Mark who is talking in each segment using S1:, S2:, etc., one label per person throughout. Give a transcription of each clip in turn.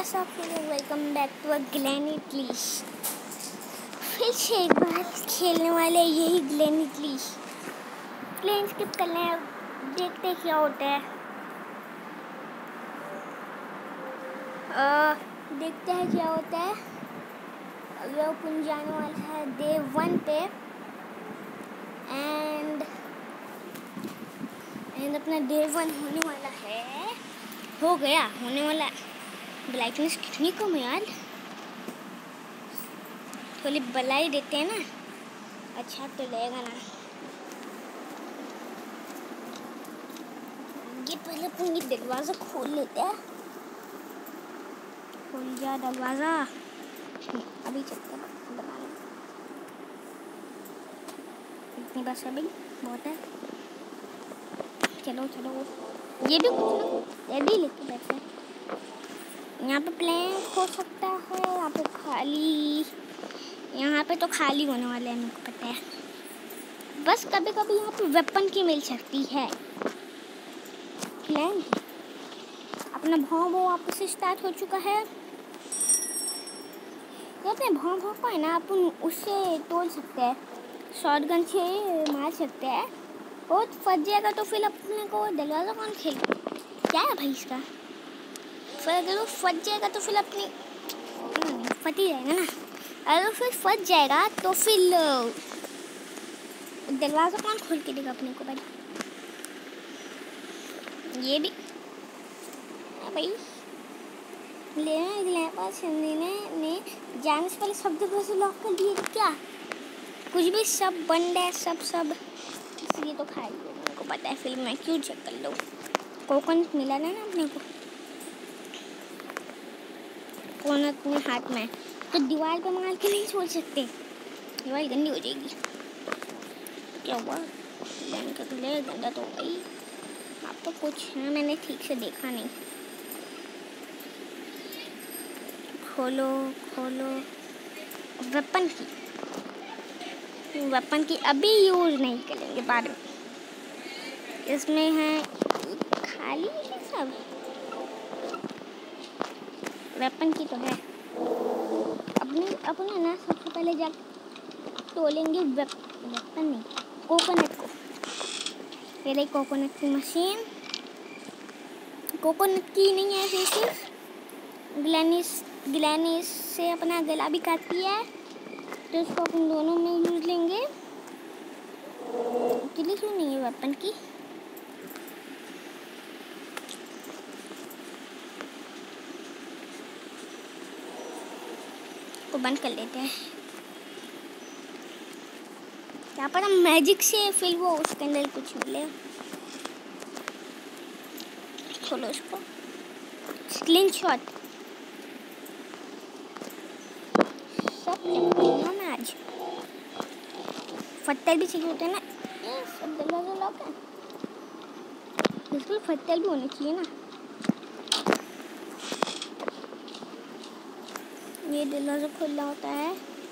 S1: कैसा आप लोग, वेलकम बैक टू अ ग्लैनिट लीश। फिर से एक बार खेलने वाले यही ग्लैनिट लीश। प्लेन स्किप कर लें, देखते क्या होता है। देखते हैं क्या होता है। अगर अपन जाने वाला है डे 1 पे एंड अपना डे 1 होने वाला है। हो गया, होने वाला है। ब्राइटनेस कितनी कम है यार, थोड़ी बलाई देते हैं ना, अच्छा तो लगेगा ना। ये पहले अपन ये दरवाज़ा खोल लेते हैं। खोल जा दरवाज़ा, अभी चलते हैं बनाने। इतनी बस अभी बहुत है। चलो चलो, ये भी कुछ ये भी लेके बैठे हैं। यहाँ पे प्लेन हो सकता है, यहाँ पे खाली, यहाँ पे तो खाली होने वाले हैं, मेरे को पता है। बस कभी कभी यहाँ पे वेपन की मिल सकती है। प्लेन अपना भाव वो वापस से स्टार्ट हो चुका है। अपने भाव को है ना, अपन उससे तोड़ सकते हैं, शॉटगन से मार सकते हैं। और फट जाएगा तो फिर अपने को दरवाज़ा कौन खेल, क्या है भाई इसका। फिर अगर वो फट जाएगा तो फिर अपनी फट ही जाएगा ना। अगर फिर फट जाएगा तो फिर दरवाज़ा कौन खोल के देगा अपने को भाई। ये भी भाई लेने पास ने जाने से पहले सब दरवाजे लॉक कर दिए क्या। कुछ भी सब बंद है, सब इसलिए तो खाई है, मेरे को पता है। फिर मैं क्यों चेक कर लूँ। कोकोनट मिला ना अपने को, कोकोनट अपने हाथ में, तो दीवार पे मार के नहीं छोड़ सकते, दीवार गंदी हो जाएगी। क्या हुआ, गंदा तो हो गई। आप तो कुछ है, मैंने ठीक से देखा नहीं। खोलो खोलो, वेपन की अभी यूज नहीं करेंगे बाद में। इसमें है खाली सब, वेपन की तो है। अपने ना सबसे पहले जा तोलेंगे वेपन नहीं, कोकोनट को। फिर एक कोकोनट की मशीन, कोकोनट की नहीं है, फिर सिर्फ ग्लैनिस से अपना गला भी काटती है, तो इसको अपन दोनों में यूज लेंगे। अकेले क्यों नहीं है वेपन की। को बंद कर लेते हैं, यहाँ पर हम मैजिक से फिर वो उसके अंदर कुछ मिले। खोलो इसको, स्लिंग शॉट सब ना, आज फट्टर भी चाहिए होते हैं ना। ये सब दरवाजा लॉक है, बिल्कुल फट्टर भी होने चाहिए ना। ये दरवाजा खुला होता है।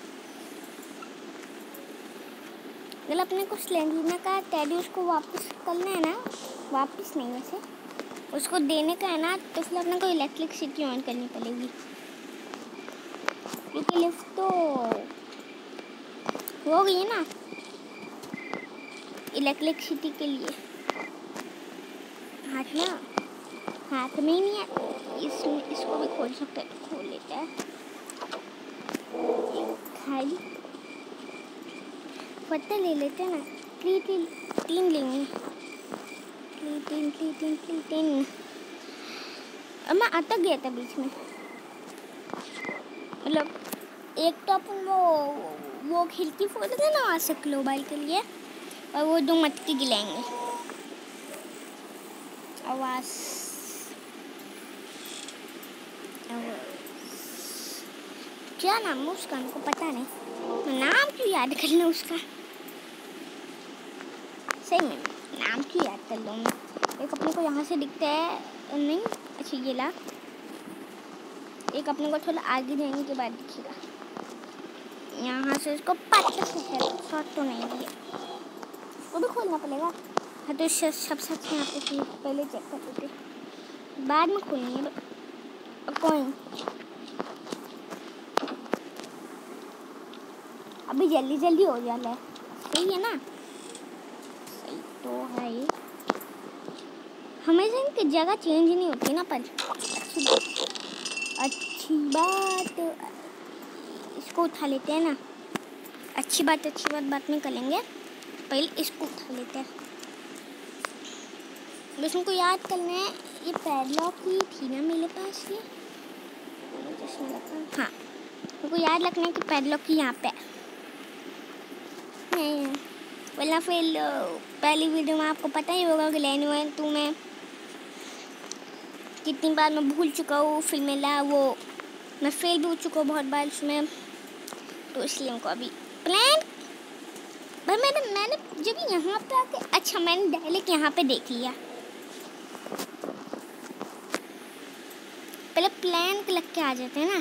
S1: अगर अपने को स्लेंडरमैन का टेडी उसको वापस करना है ना, वापस नहीं वैसे उसको देने का है ना, तो फिर अपने को इलेक्ट्रिसिटी ऑन करनी पड़ेगी, क्योंकि लिफ्ट तो हो गई है ना इलेक्ट्रिसिटी के लिए। हाथ में ही नहीं है, इसको भी खोल सकते हैं, तो खोल लेते हैं। खाली पत्ते ले लेते हैं ना, तीन लेंगे, तीन। अब मैं अटक गया था बीच में, मतलब एक तो अपन वो खिड़की फोड़ देते ना वहाँ से ग्लोबल के लिए, और वो 2 मटकी गिलाएंगे। आवाज़ क्या नाम है उसका, हमको पता नहीं, मैं नाम क्यों याद कर लूँ उसका। सही में नाम क्यों याद कर लूँ। एक अपने को यहाँ से दिखता है, नहीं अच्छा ये ला, एक अपने को थोड़ा आगे जाने के बाद दिखेगा। यहाँ से उसको पत्थर से है, शॉट तो नहीं है, वो भी खोलना पड़ेगा। हाँ तो सब सच यहाँ पे पहले चेक कर लेते, बाद में खोलेंगे। कॉइन। अभी जल्दी जल्दी हो जाता है, सही है ना? सही तो है ये। हमेशा इनकी जगह चेंज नहीं होती ना, पर अच्छी बात। इसको उठा लेते हैं ना। अच्छी बात बात में कर लेंगे, पहले इसको उठा लेते हैं। बस उनको याद करना है, ये पैडलॉक ही थी ना मेरे पास ये, हाँ उनको याद रखना है कि पैडलॉक ही यहाँ पे है। वरना फिर पहली वीडियो में आपको पता ही होगा कि लेने हुए तो मैं कितनी बार मैं भूल चुका हूँ, फिर मैं फेल भी हो चुका हूँ बहुत बार उसमें, तो इसलिए उनको अभी प्लान। पर मैंने जब यहाँ पे आके, अच्छा मैंने डायरेक्ट यहाँ पे देख लिया, पहले प्लान लग के आ जाते हैं ना,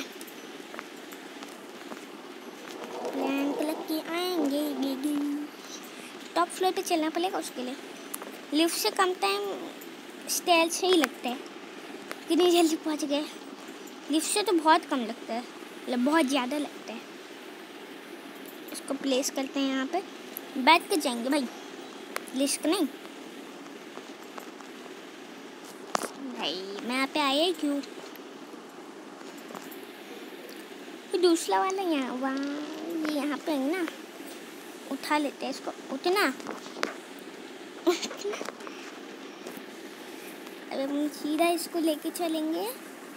S1: प्लान लग के आएंगे। टॉप फ्लोर पे चलना पड़ेगा उसके लिए, लिफ्ट से कम टाइम स्टेयर से ही लगता है। कितनी जल्दी पहुँच गए, लिफ्ट से तो बहुत कम लगता है, मतलब बहुत ज़्यादा लगता है। इसको प्लेस करते हैं यहाँ पे, बैठ के जाएंगे भाई, लिफ्ट नहीं भाई। मैं यहाँ पे आया क्यों? दूसरा वाला यहाँ वहाँ यहाँ पे है ना, उठा लेते हैं इसको। उठना अब हम सीधा इसको लेके चलेंगे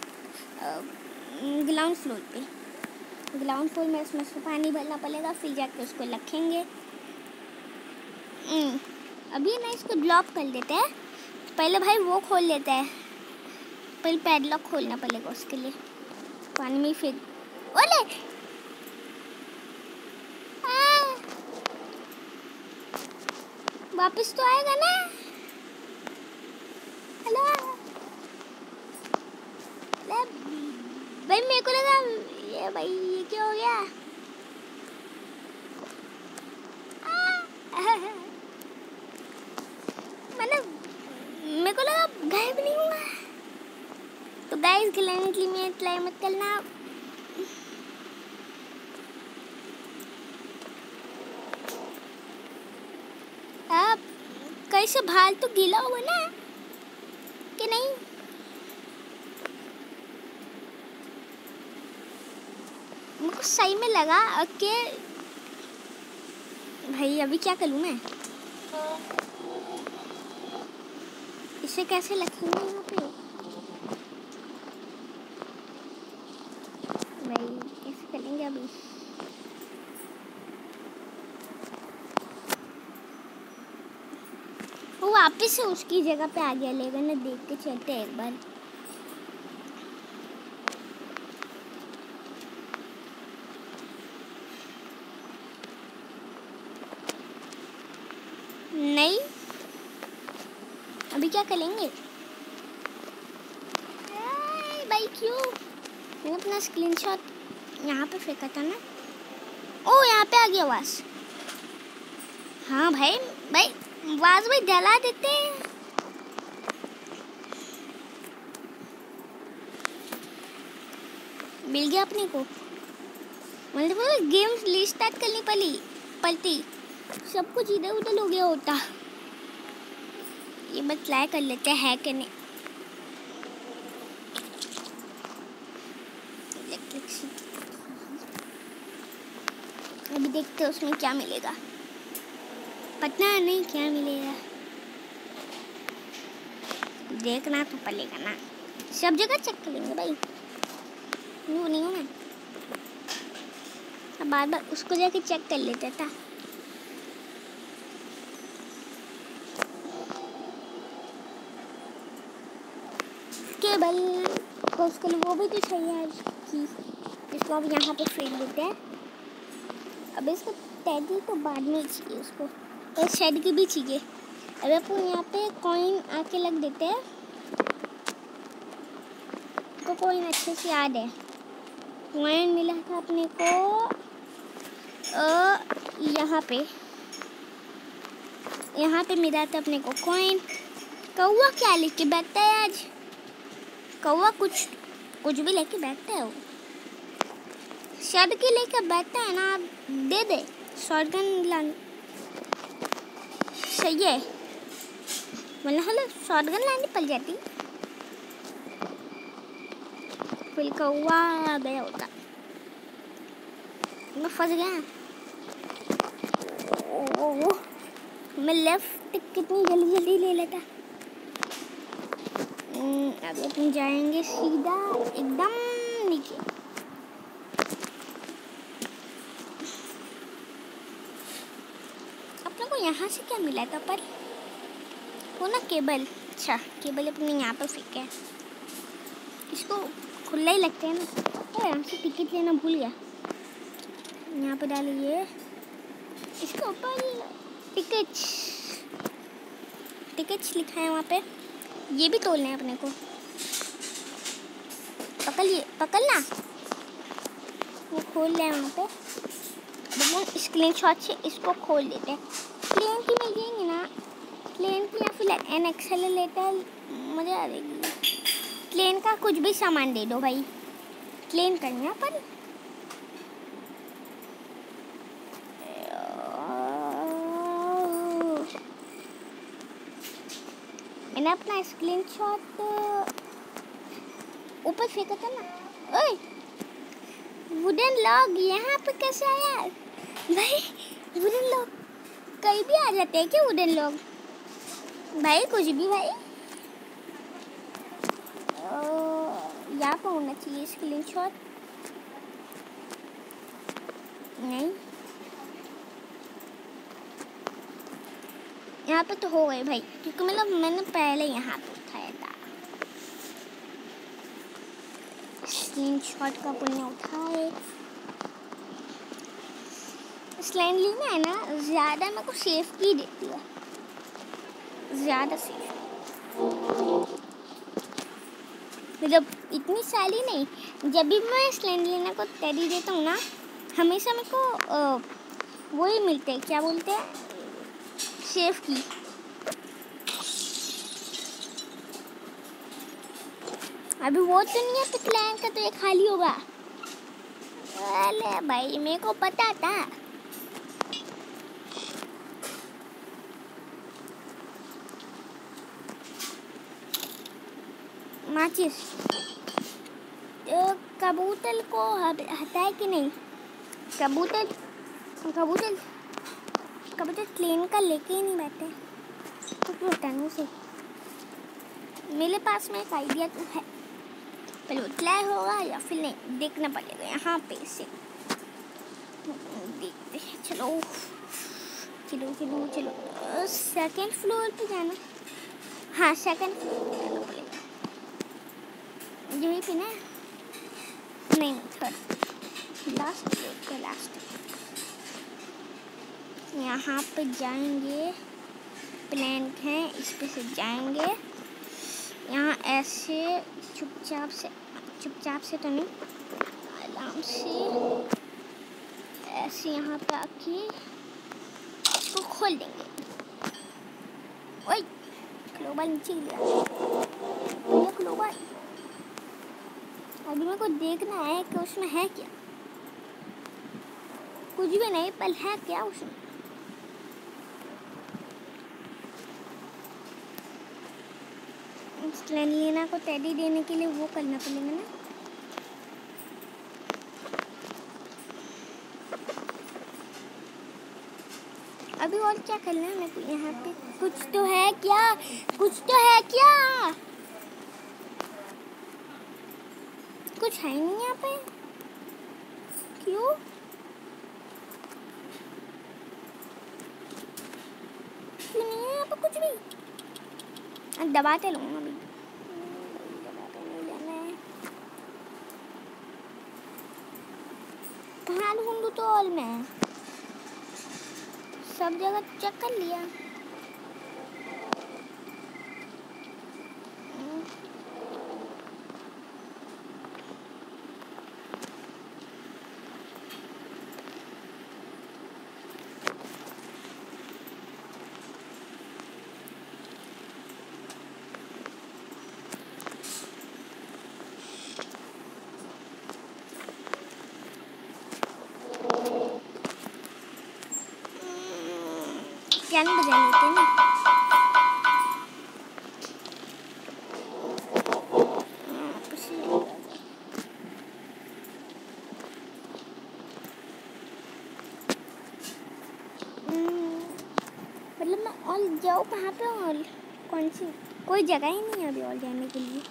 S1: ग्राउंड फ्लोर पे। ग्राउंड फ्लोर में इसमें से पानी भरना पड़ेगा, फिर जाके उसको रखेंगे। अभी ना इसको ब्लॉक कर देते हैं, पहले भाई वो खोल लेते हैं, पहले पैडलॉक खोलना पड़ेगा उसके लिए। पानी में फेंक, ओले वापस तो आएगा ना? हेलो भाई, मेरे को लगा ये भाई ये क्या हो गया? मतलब मेरे को लगा गायब नहीं हुआ। तो गाइस खिलाने के लिए ट्राई मत करना। आप कैसे भाल तो गीला हुआ ना कि नहीं? मुझको सही में लगा कि भाई अभी क्या करूँ मैं, इसे कैसे रखेंगे यहाँ पे भाई, कैसे करेंगे अभी? वो वापस से उसकी जगह पे आ गया, लेकिन ना देख के चलते हैं एक बार। नहीं अभी क्या करेंगे भाई? क्यों मैंने अपना स्क्रीनशॉट यहाँ पे फेंका था ना। ओ यहाँ पे आ गया आवाज। हाँ भाई आवाज भाई डला देते हैं। मिल गया अपने को, मतलब गेम रिस्टार्ट करनी पड़ती, सब कुछ इधर उधर हो गया होता। ये बस ट्राई कर लेते हैं कि नहीं। अभी देखते हैं उसमें क्या मिलेगा, पता नहीं क्या मिलेगा, देखना तो पड़ेगा ना। सब जगह चेक कर लेंगे भाई, नहीं हूँ मैं। अब बार बार उसको जाके चेक कर लेते था। केबल को उसके लिए वो भी तो चाहिए कि इसको अब यहाँ पे फेंक देते हैं। अब इसको टैडी तो बाद में चाहिए, उसको और शेड की भी चाहिए। अब अपन यहाँ पे कॉइन आके लग देते हैं, तो कॉइन अच्छे से याद है। कॉइन मिला था अपने को यहाँ पे मिला था अपने को कॉइन। कौवा क्या लिख के बैठता है आज? कौवा कुछ कुछ भी लेके बैठते हो, शर्ट के लेके बैठता है ना, आप दे दे शॉटगन लाने सही है, मतलब शॉटगन लानी पड़ जाती, फिर कौवा गया होता, मैं फंस गया। ओह मैं लेफ्ट कितनी जल्दी जल्दी ले लेता। अब अपन जाएंगे सीधा एकदम नीचे। अपने को यहाँ से क्या मिला था पर वो ना केबल, अच्छा केबल अपने यहाँ पर फेंका है, इसको खुला ही लगता है ना। तो यहाँ से टिकट लेना भूल गया, यहाँ पर डालिए इसके ऊपर टिकट्स लिखा है वहाँ पे, ये भी तोलना है अपने को। पकड़ना, वो खोल ले वहाँ पे, वो स्क्रीनशॉट से इसको खोल लेते हैं। प्लेन की मिल जाएंगी ना, प्लेन की या फिर एन एक्सेलरेटर, मजा आ जाएगी। प्लेन का कुछ भी सामान दे दो भाई, प्लेन करना पर मैंने अपना स्क्रीनशॉट ऊपर फेंका था ना। ओए वुडन लॉग यहाँ पे कैसे आया भाई? वुडन लॉग कहीं भी आ जाते हैं क्या वुडन लॉग भाई? कुछ भी भाई, यहाँ पर होना चाहिए स्क्रीनशॉट, नहीं यहाँ पे तो हो गए भाई, क्योंकि मतलब मैंने पहले यहाँ पे उठाया था स्क्रीनशॉट का, पुण्य उठाए। स्लैंड लेना है ना, ज़्यादा मेरे को सेफ की देती है, ज़्यादा सेफ, मतलब इतनी सारी नहीं। जब भी मैं स्लैंड लेना को तैयारी देता हूँ ना, हमेशा मेरे को वही मिलते हैं, क्या बोलते हैं, सेफ की। अभी वो तो नहीं है तो प्लान का तो ये खाली होगा। अरे भाई मेरे को पता था। माचिस कबूतर को हटाए कि नहीं? कबूतर प्लेन का लेके ही नहीं बैठे तो क्यों हटाने से? मेरे पास में एक आइडिया तो है, पहले उतलाय होगा या फिर नहीं देखना पड़ेगा। यहाँ पे से देखते हैं, चलो सेकंड फ्लोर पे जाना। हाँ सेकंड फ्लोर पे जाना पड़ेगा, यहीं पे ना, नहीं थर्ड लास्ट फ्लोर पे, लास्ट यहाँ पे जाएंगे, प्लान है इस पे से जाएंगे। यहाँ ऐसे चुपचाप से तो नहीं, आराम से ऐसे यहाँ पे आके इसको खोल देंगे। ओए ग्लोबल नीचे गिरा, ग्लोबल अभी मेरे को देखना है कि उसमें है क्या, कुछ भी नहीं पर है क्या उसमें। लेना को टेडी देने के लिए वो करना पड़ेगा ना। अभी और क्या करना है मेरे को? यहाँ पे कुछ तो है क्या? कुछ है नहीं यहाँ पे, क्यों? नहीं है यहाँ पे कुछ भी। दबाते लूँगा अभी, कहाँ ढूंढूं तो ऑल में सब जगह चेक कर लिया। बैंड बजा लेते हैं ना। मतलब मैं और जाऊँ कहाँ पे, और कौन सी, कोई जगह ही नहीं है अभी और जाने के लिए।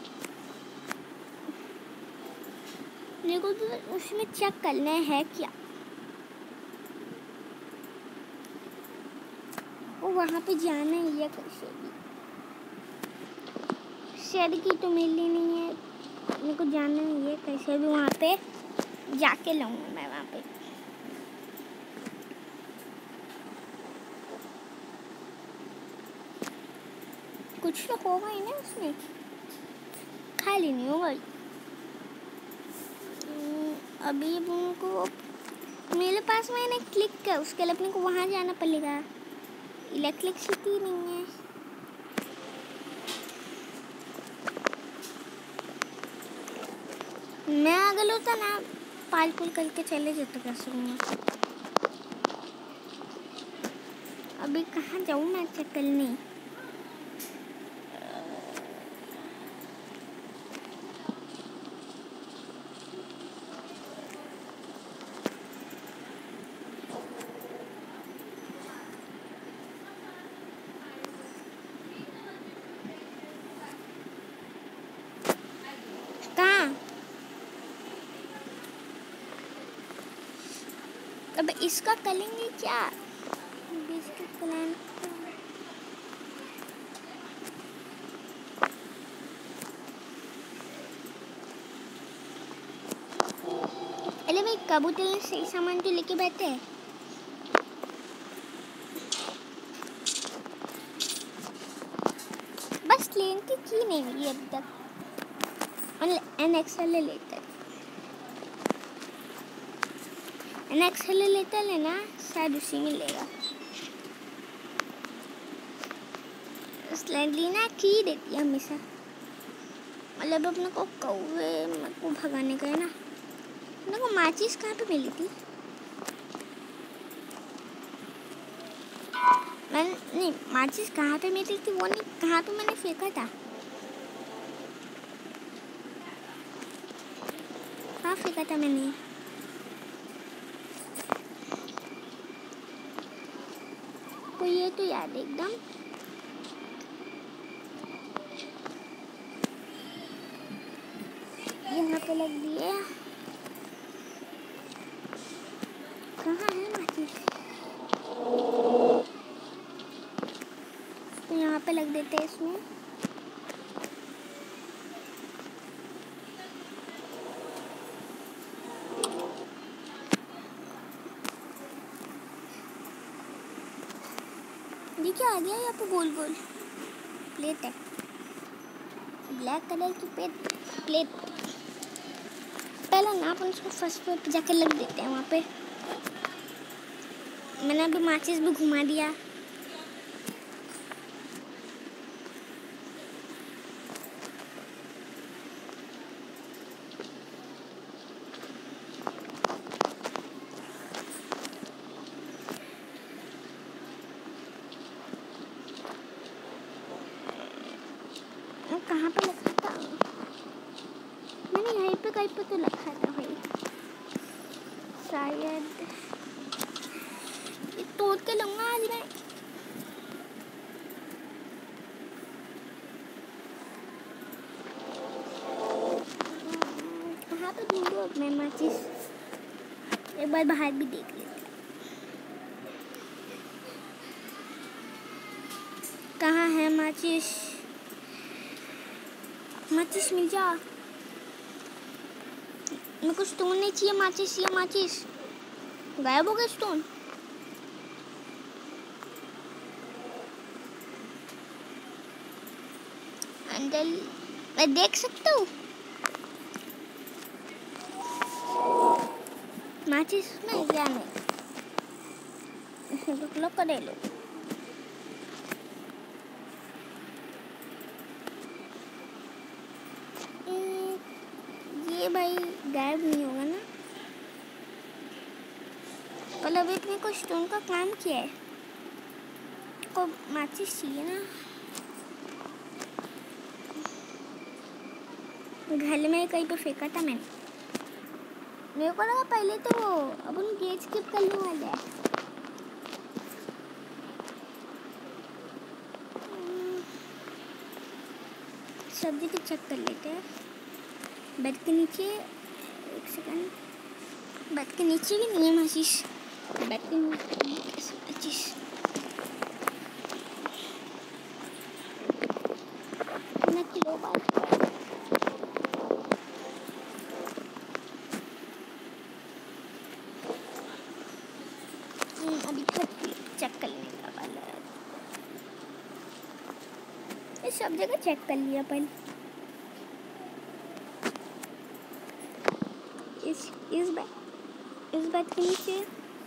S1: मेरे को तो उसमें चेक करना है क्या, वो वहाँ पे जाना ही है कैसे भी। शेर की तो मिलनी नहीं है, मेरे को जाना ही है कैसे भी, वहाँ पे जाके लाऊंगा मैं वहाँ पे। कुछ तो होगा ही ना उसमें, खाली नहीं होगा। अभी उनको मेरे पास मैंने क्लिक किया, उसके लिए अपने को वहाँ जाना पड़ेगा। इलेक्ट्रिसिटी नहीं है। मैं अगर होता ना पाल पुल करके चले जाते कैसे हूँ। अभी कहाँ जाऊँ मैं चेक करने। अब इसका करेंगे क्या, इसका प्लान। अरे भाई कबूतर ने सही सामान तो लेके बैठे हैं। बस लेन की नहीं मिली अभी तक, एक्सेलरेटर लेना शायद उसी में लेगा। स्लाइडलीना की देती है हमेशा, मतलब अपने को कौवे को भगाने का है ना। अपने को माचिस कहाँ पे मिली थी, मैंने नहीं माचिस कहाँ पे मिली थी वो नहीं, कहाँ पे मैंने फेंका था, कहाँ फेंका था मैंने। तो ये तो याद है एकदम। यहाँ पे लग दिए, कहाँ है माचिस, तो यहाँ पे लग देते हैं इसमें। ये क्या आ गया यहाँ पे, गोल गोल प्लेट है, ब्लैक कलर की प्लेट। पहला ना अपन उसको फर्स्ट फ्लोर पे जाकर लग देते हैं वहाँ पे। मैंने अभी माचिस भी घुमा दिया। कहाँ पे रखा था मैंने, यहीं पे कहीं पे तो रखा था भाई शायद। ये तोड़ के लूँगा आज मैं। कहाँ पे ढूंढूं अब मैं माचिस, एक बार बाहर भी देख लेते हैं। कहाँ है माचिस, माचिस मिल जा। मेरे को स्टोन नहीं चाहिए, माचिस चाहिए। माचिस गायब हो गया स्टोन। अंदर मैं देख सकता हूँ माचिस में, क्या नहीं लो करे लो। ये भाई गायब नहीं होगा ना, पर अभी अपने को स्टोन का काम किया है। को माचिस चाहिए ना, घर में कहीं पे फेंका था मैंने। मेरे को लगा पहले तो अब उन गेट स्किप करने वाले हैं। सब्जी तो चेक कर लेते हैं। बेड के नीचे, एक सेकंड, बेड के नीचे भी नहीं है माचिस। बेड के नीचे माचिस कितना किलो बात अभी चेक करने का वाला है। इस सब जगह चेक कर लिया अपन। इस बात के नीचे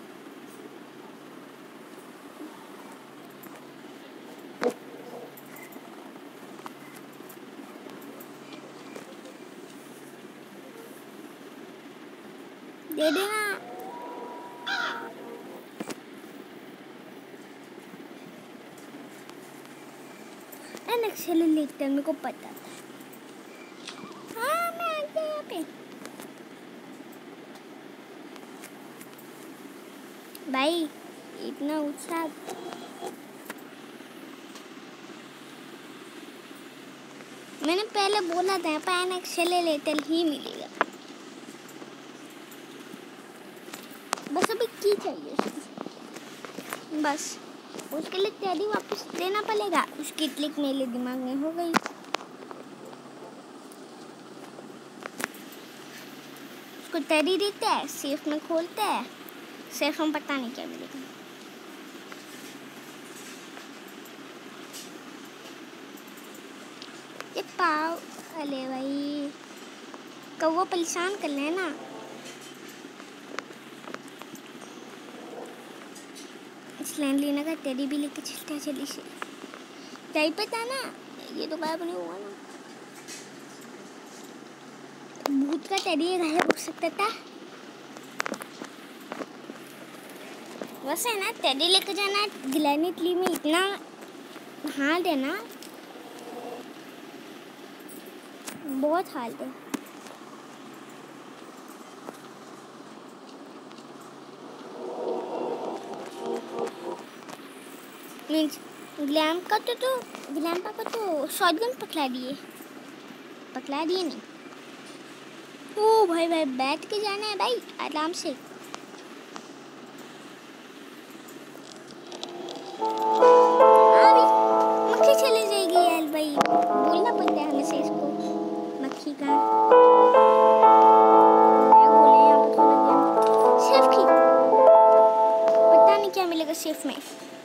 S1: दे देना। एक्सेल लिखते हैं, मेरे को पता था। हाँ मैं आ गया यहाँ पे। भाई इतना उत्साह, मैंने पहले बोला था पैन एक्सेल लेते ही मिलेगा। बस अभी की चाहिए बस, उसके लिए टेडी वापस देना पड़ेगा। उसकी क्लिक मेरे दिमाग में हो गई। उसको टेडी देते हैं, सेफ में खोलते हैं, सेफ में पता नहीं क्या मिलेगा। ये पाव, अरे भाई कौवा परेशान कर ले ना। लैंड लेना का टेडी भी लेके चलता है जल्दी से। कहीं पे था ना, ये तो गायब नहीं हुआ ना। भूत का टेडी गायब हो सकता था। वैसे ना टेडी लेके जाना ग्लैनी ट्री में इतना हार्ड है ना, बहुत हार्ड है। मीन्स ग्लैम्प का तो शॉटगन पकड़ा दिए नहीं। ओ भाई बैठ के जाना है भाई आराम से। मक्खी चली जाएगी यार भाई, बोलना पड़ता है हमें से इसको। मक्खी का सेफ की पता नहीं क्या मिलेगा सेफ में।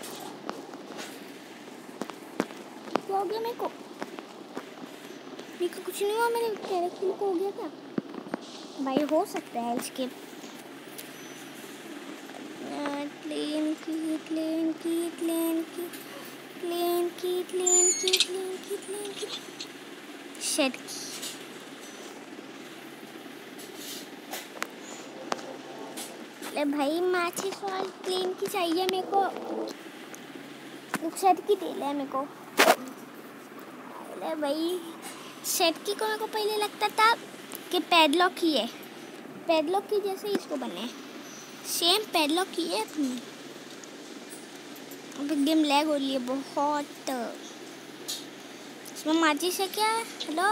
S1: हो गया मेरे को कुछ नहीं हुआ, मेरे कैरेक्टर को हो गया क्या भाई? हो सकता है इसके शेड की भाई माचिस और प्लेन की चाहिए मेरे को। शेड की तेल है मेरे को। भाई सेट की को मेरे को पहले लगता था कि पैडलॉक ही है, पैडलॉक की जैसे इसको बने सेम पैडलॉक की है अपनी। अब गेम लैग हो रही है बहुत। इसमें माचिस है क्या? हेलो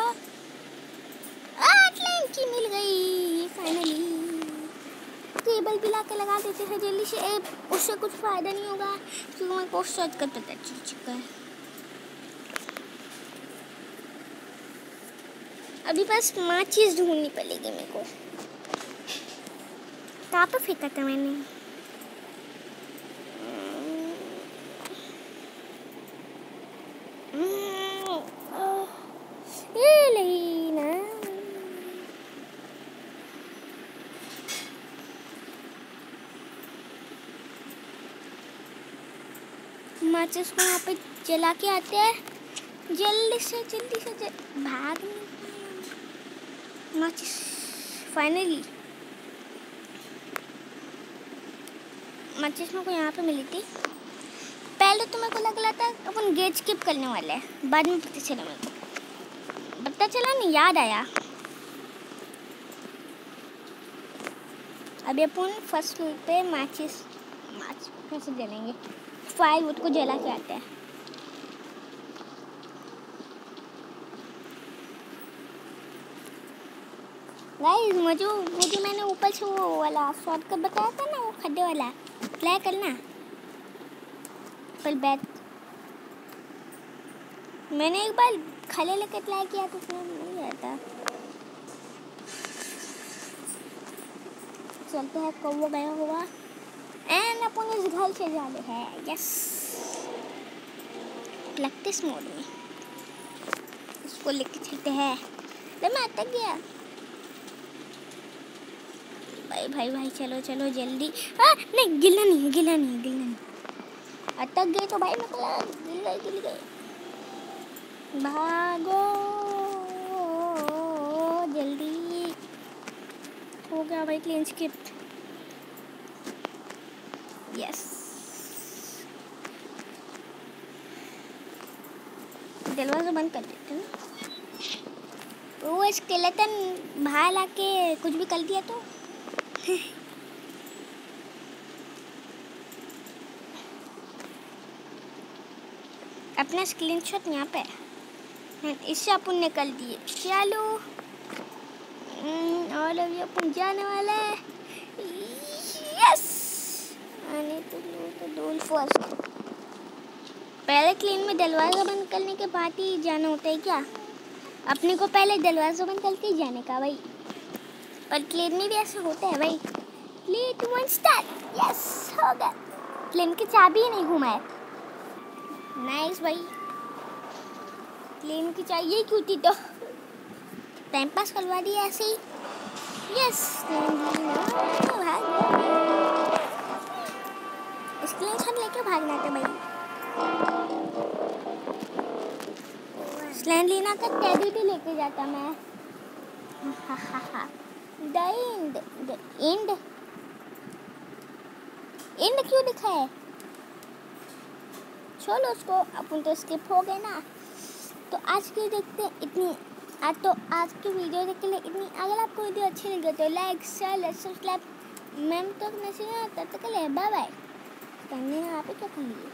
S1: की मिल गई फाइनली। केबल भी ला के लगा देते हैं जल्दी से, उससे कुछ फायदा नहीं होगा क्योंकि मेरे को शॉर्टकट पता चल चुका है। अभी बस माचिस ढूंढनी पड़ेगी मेरे को। कहाँ पे फेंका था मैंने? ये नहीं ना, माचिस को यहाँ पे जला के आते हैं। जल्दी से भाग माचिस फाइनली। माचिस मेरे को यहाँ पे मिली थी। पहले तो मेरे को लग रहा था अपन गेट स्किप करने वाले हैं, बाद में पता चला मेरे को, पता चला नहीं, याद आया। अभी अपन फर्स्ट फ्लोर पे माच कैसे जलेंगे, फायरवुड को जला के आते हैं। गाइस मुझे मैंने ऊपर से वो वाला शॉर्टकट बताया था ना, वो खड्डे वाला ट्राई करना। पर बैठ मैंने एक बार खले लेके ट्राई किया तो उसमें नहीं आता। चलते हैं, कौवा गया हुआ एंड अपन इस घर से जा रहे हैं। यस, प्रैक्टिस मोड में इसको लेके चलते हैं। मैं अटक गया भाई चलो जल्दी। नहीं, गिला नहीं। अटक गए तो भाई मतलब गिल गए। भागो जल्दी। हो गया भाई क्लीन स्किप। यस, दरवाजा बंद कर देते हैं। वो स्केलेटन बाहर लाके कुछ भी कर दिया तो अपना स्क्रीनशॉट यहाँ पे इससे अपन निकल दिए। चलो और अभी अपन जाने वाला है। यस, आने तो डोल फर्स्ट। पहले क्लीन में दरवाजा बंद करने के बाद ही जाना होता है क्या? अपने को पहले दरवाजा बंद करके ही जाने का भाई। और क्लीन में भी ऐसा होता है भाई। 3, 2, 1 स्टार्ट। यस, हो गया। क्लीन की चाबी ही नहीं घुमाए। नाइस भाई, क्लीन की चाहिए क्यों थी तो टाइम पास करवा दिया ऐसे ही। यस, स्क्रीनशॉट लेके भागना था भाई। स्लैंड लेना का टेडी भी लेके जाता मैं। एंड क्यों लिखा है? चलो उसको, अपन तो स्किप हो गए ना। तो आज की देखते हैं इतनी। आज की वीडियो देखने के लिए इतनी। अगर आपको वीडियो अच्छी लगे तो लाइक शेयर सब्सक्राइब। मैम तो मैसेज आता, तब तक के लिए बाय बाय। करने यहाँ पे क्या करेंगे?